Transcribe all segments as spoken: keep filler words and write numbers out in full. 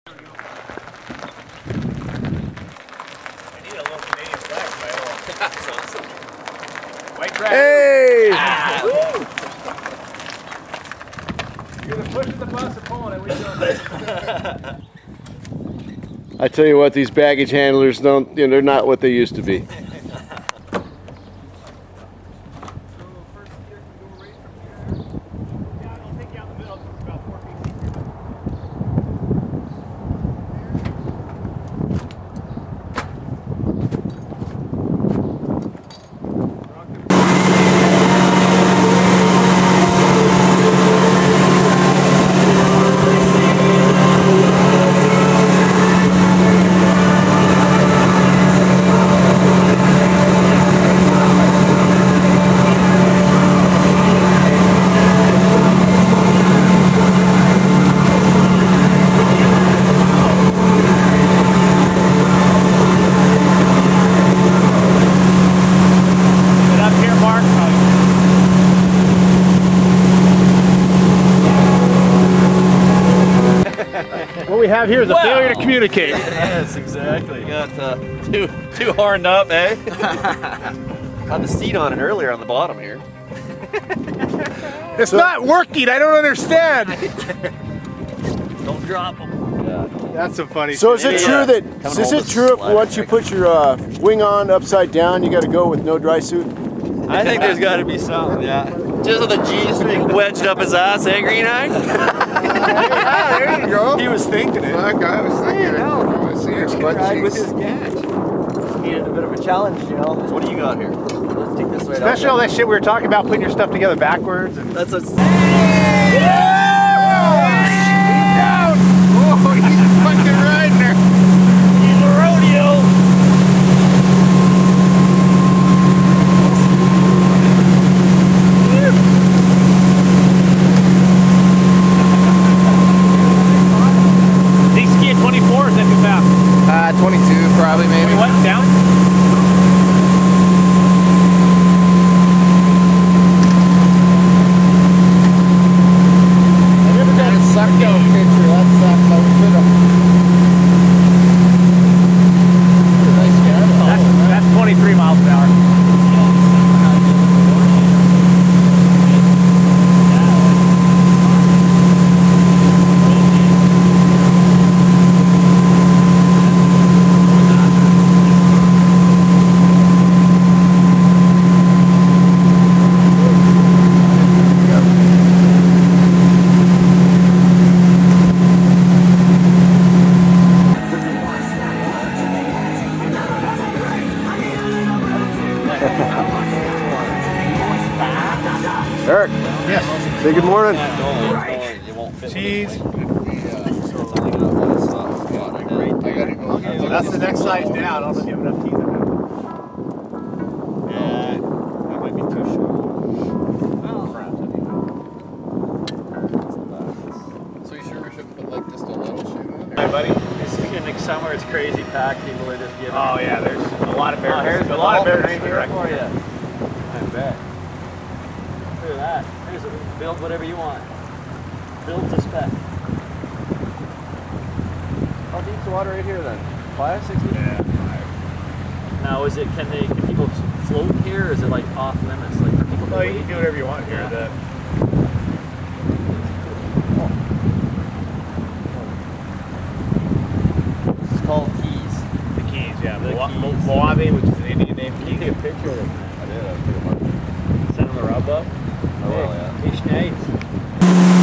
Hey! Ah. You're the pushing the bus and pulling it. What you doing? I tell you what, these baggage handlers don't, you know, they're not what they used to be. What we have here is a Wow. failure to communicate. Yes, exactly. You got uh, too too horned up, eh? Had the seat on it earlier on the bottom here. It's not working. I don't understand. Don't drop them. Yeah. That's some funny. So is it Maybe, true uh, that, coming is home it with true if slide once you check. put your uh, wing on upside down, you got to go with no dry suit? I think there's got to be something, yeah. Just with the G-string wedged up his ass, eh, Green Eye? Yeah, there you go. He was thinking it. Fuck, I was thinking it. I was seeing it, but ride with geez. his catch. Needed a bit of a challenge, you know. What do you got here? Let's take this right Especially all that shit we were talking about, putting your stuff together backwards. And That's a... down! Oh, he's fucking riding there. He's a rodeo! Did he ski at twenty-four or is that too fast? Uh, twenty-two probably maybe. What, down? I never got a suck down picture. That sucks. I was with him. Nice camera. That's, that's twenty-three miles an hour. Eric, Yes. say good morning. Cheese. I gotta go. So that's the next size down. I don't know if you have enough teeth in there. Yeah, that might be too short. So you sure we shouldn't put like just a little shit on Hi, buddy. It's next summer, it's crazy packed. People are just giving. Oh yeah, there's a lot of bears. Oh, here's a lot of bears right here here. for you. I bet. Look at that. Here's a, build whatever you want. Build to spec. How deep's the water right here then? Five, six feet? Yeah. Now is it, can they, can people float here or is it like off limits? Like for people to Well, you wade? can do whatever you want here. Yeah. The, It's called Keys. the Keys, yeah. The Mo- Keys. Mo- Mojave, which is an Indian name. Can you take a picture of it? I did. I took a mark. Send them a rub up? Oh, well, yeah. Hey, Schneids.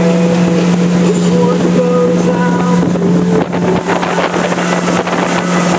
Goes out.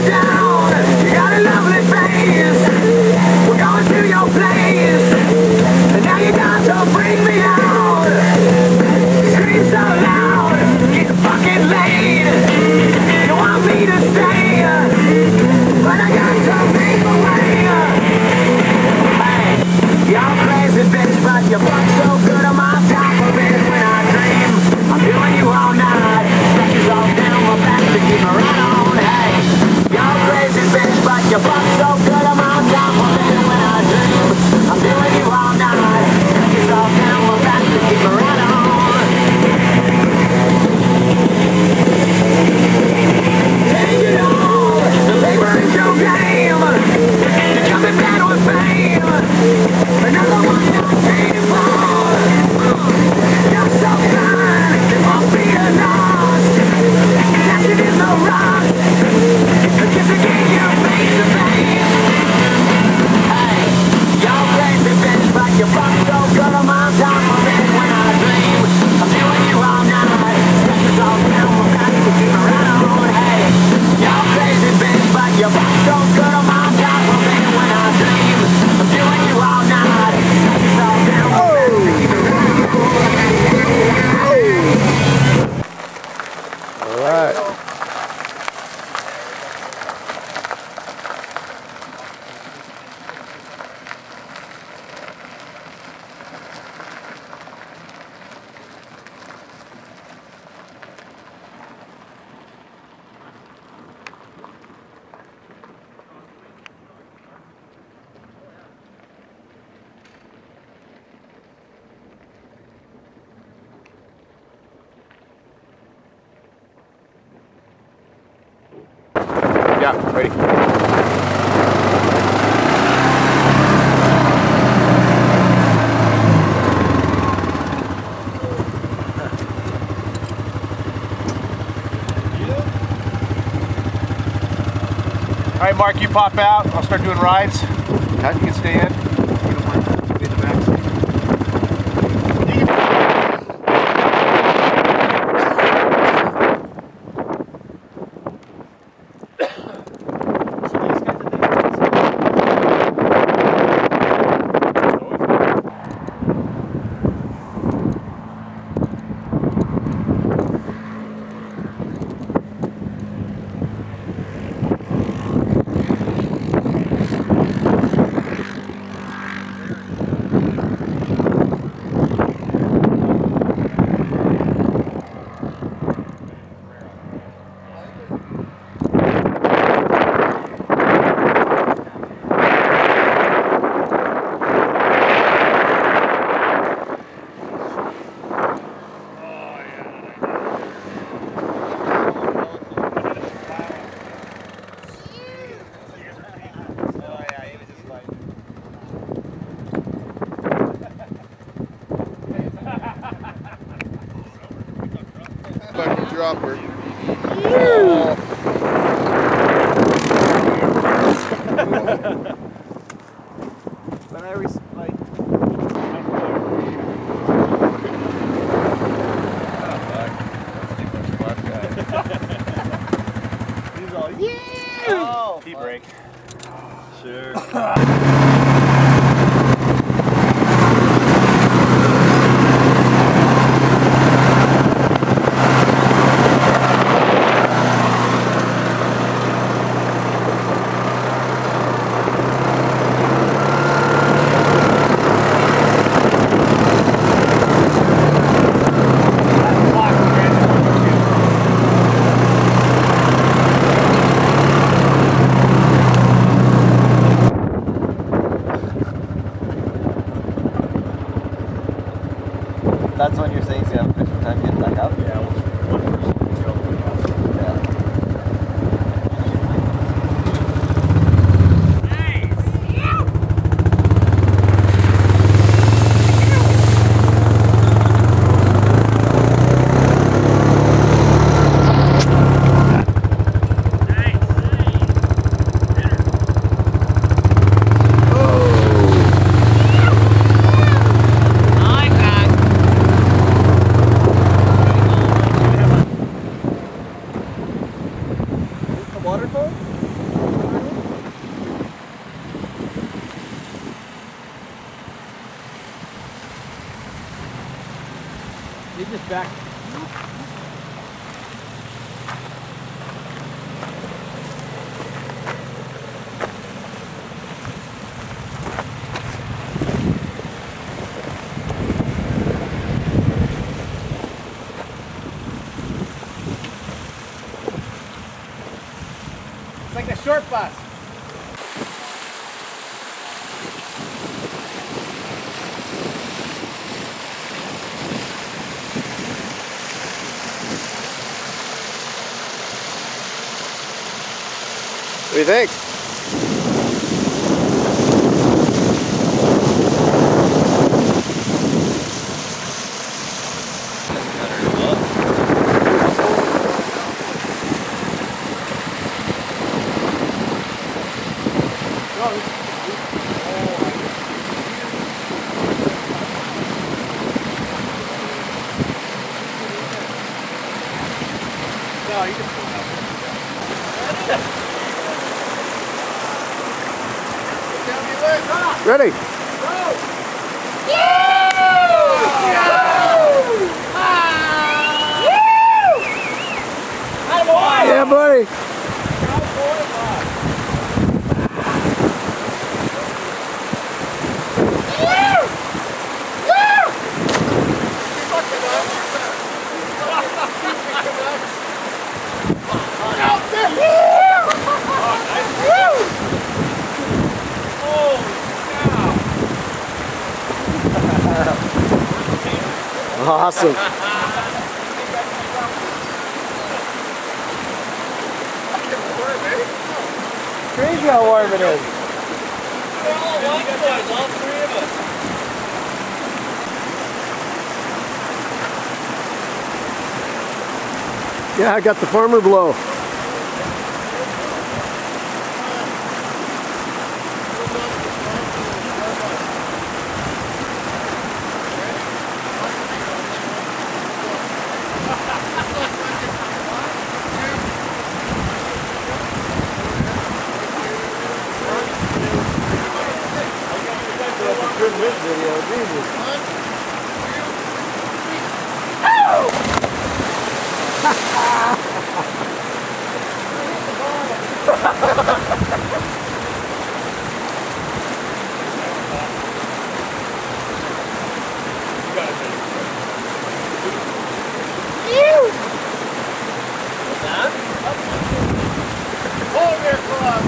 down. You got a lovely face. We're going to your place. And now you got to bring me out. Scream so loud, get fucking laid. You want me to stay, but I got to make my way. Hey, y'all crazy bitch, but you fuck so good I'm on top of it when I dream. I'm doing you all night, stretches all down my back to keep me right on. Hey, y'all crazy bitch, but you fuck so good I'm on top of it when I dream. I'm doing you all night, stretches all down my back to keep me right on. Take it all, the paper is your game. You're jumping down with fame. Another one not paid for. You're so kind, it won't be a loss. Catching in the rocks, kissing in your face to face. Hey, y'all crazy bitch, but you fuck so good I'm on top of it when I dream. I'm doing you all night, stretches all down my back to keep me right on. Hey, y'all crazy bitch, but you fuck so good I'm on top of it when I dream. I'm doing you all night, stretches all down my back to keep me right on. All right. Yeah, ready. All right, Mark, you pop out. I'll start doing rides. You can stay in. We don't want to be in the back seat. Fucking dropper. But I res like. He's all, yeah! Oh, T brake. Sure. just back. It's like the short bus. What do you think? No, you just Ready? Yeah, buddy. Awesome. Crazy how warm it is. All three of us. Yeah, I got the farmer blow. Good win video, Jesus. hold there, club.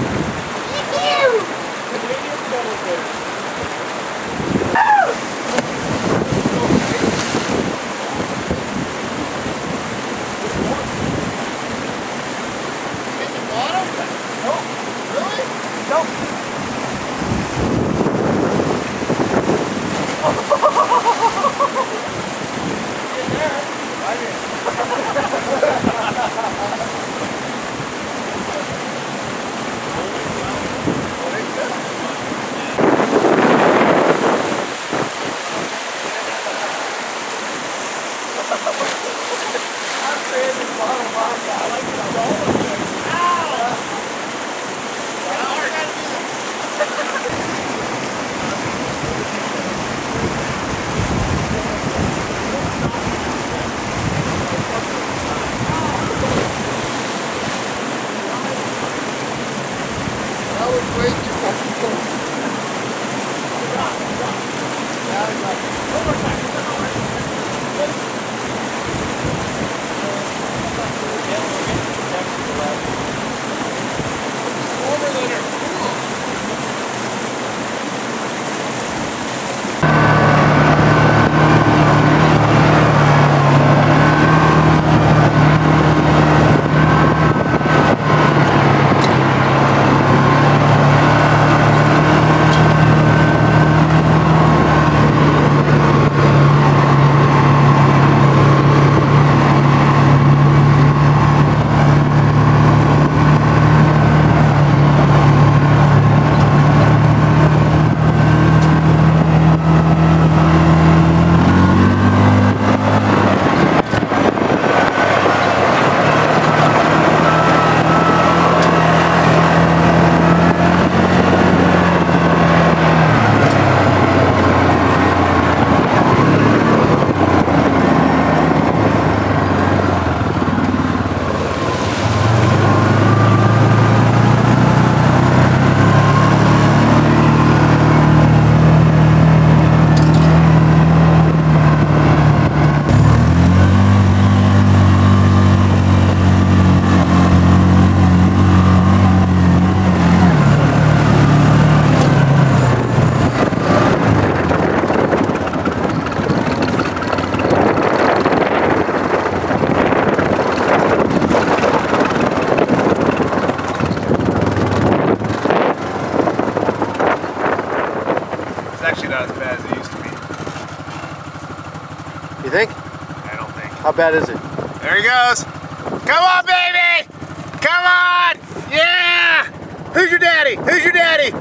think? I don't think. How bad is it? There he goes. Come on, baby! Come on! Yeah! Who's your daddy? Who's your daddy?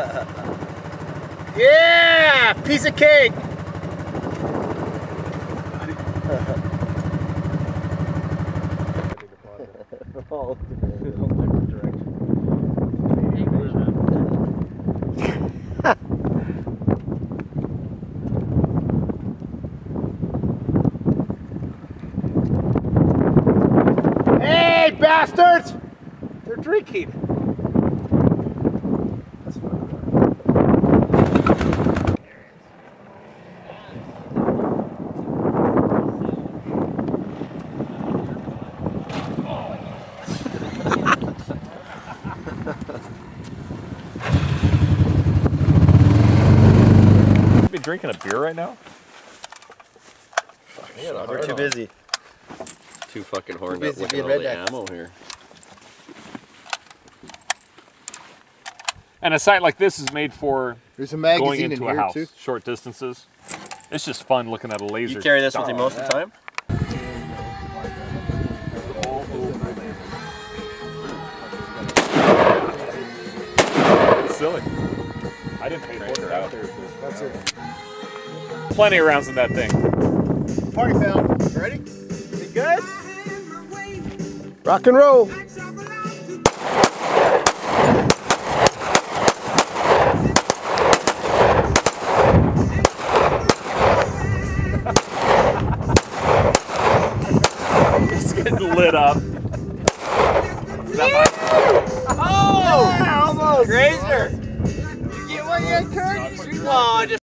Yeah! Piece of cake. Hey, bastards! They're drinking. Be drinking a beer right now? We're too busy. Too fucking horned up busy looking being at all the rednecks. ammo here. And a site like this is made for There's a going magazine in into a here house, too. short distances. It's just fun looking at a laser. You carry this with you most of the time? Silly. I didn't pay for it. That's it. Plenty of rounds in that thing. Party foul. Ready? You good? Rock and roll. It's getting lit up. Oh! Yeah, almost. Grazer. You get one, you encourage? Oh, just